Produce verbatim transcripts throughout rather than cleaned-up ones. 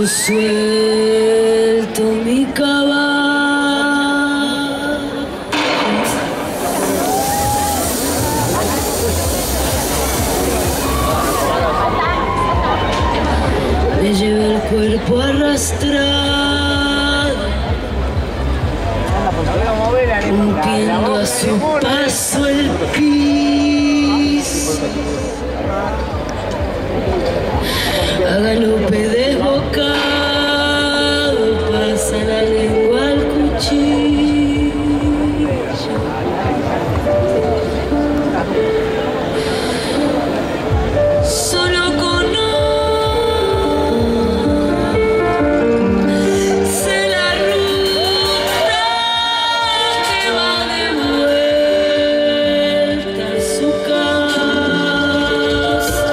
suelto mi caballo. Me lleva el cuerpo arrastrado, rompiendo a su paso el piso. A galope desbocado pasa la lengua al cuchillo. Solo conoce la ruta que va de vuelta a su casa.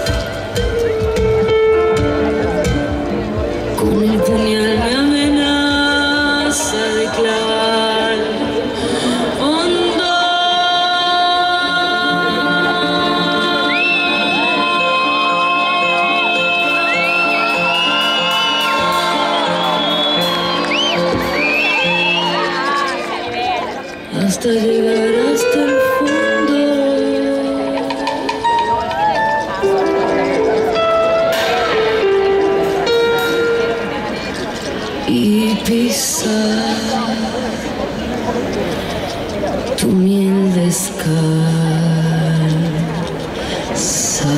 Con el puñal me amenaza de clavar hondo. Hasta llegar hasta el fondo. Y pisar tu miel descalza.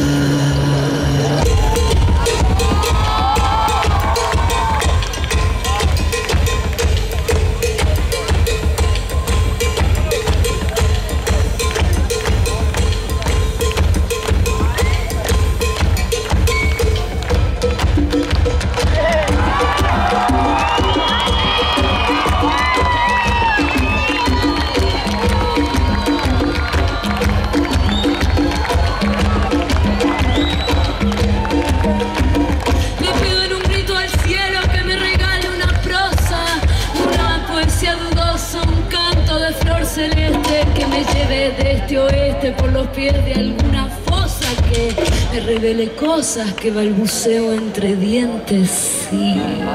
Celeste que me lleve de este oeste por los pies de alguna fosa, que me revele cosas que balbuceo entre dientes, sí.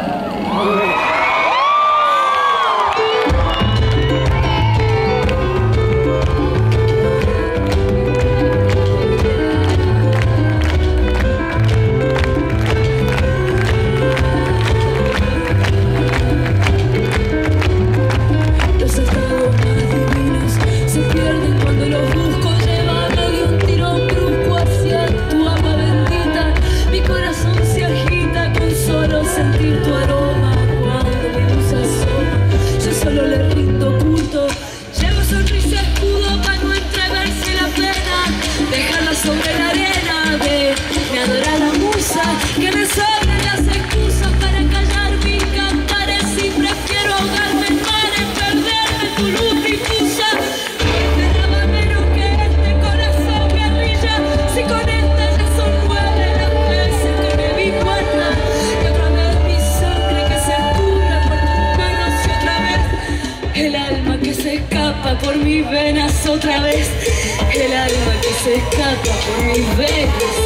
Sentir tu aroma cuando mi luz asoma, yo solo le rindo culto. Llevo sonrisa escudo para no entreverse la pena, dejarla sobre la arena de mi adorada musa, que me sobran las excusas para callar mis cantares y prefiero ahogarme en mares, perderme tu luz difusa. Me daba menos que este corazón me arrilla, si con esta ya son nueve las veces que me vi muerta. El alma que se escapa por mis venas otra vez. El alma que se escapa por mis venas.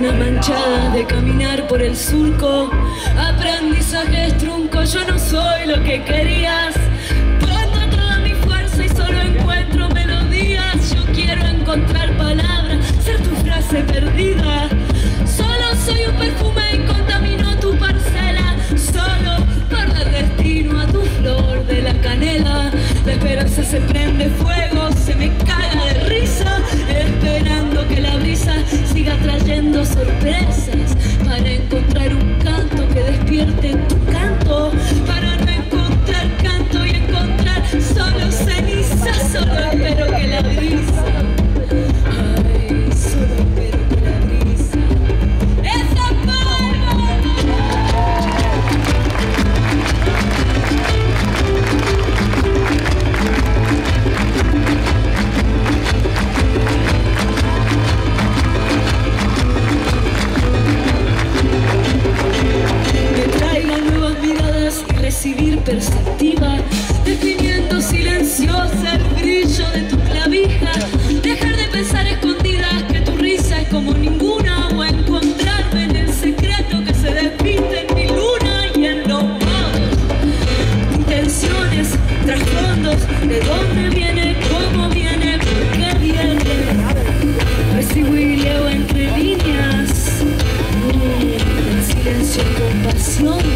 Arena manchada de caminar por el surco, aprendizajes trunco, yo no soy lo que querías. Pongo toda mi fuerza y solo encuentro melodías. Yo quiero encontrar palabras, ser tu frase perdida. Solo soy un perfume y contamino tu parcela. Solo por dar destino a tu flor de la canela. La esperanza se prende fuego, se me caga de risa, esperando que la brisa siga trayendo sorpresas, para encontrar un canto que despierte tu canto, para no encontrar canto y encontrar solo ceniza. Solo espero que la brisa, ay, solo espero que la brisa, esa palma. Recibir perceptiva, definiendo silenciosa el brillo de tu clavija. Dejar de pensar escondidas que tu risa es como ninguna, o encontrarme en el secreto que se despiste en mi luna y en los modos. Intenciones, trasfondos, de dónde viene, cómo viene, por qué viene. Recibo y leo entre líneas, mm, el silencio con pasión.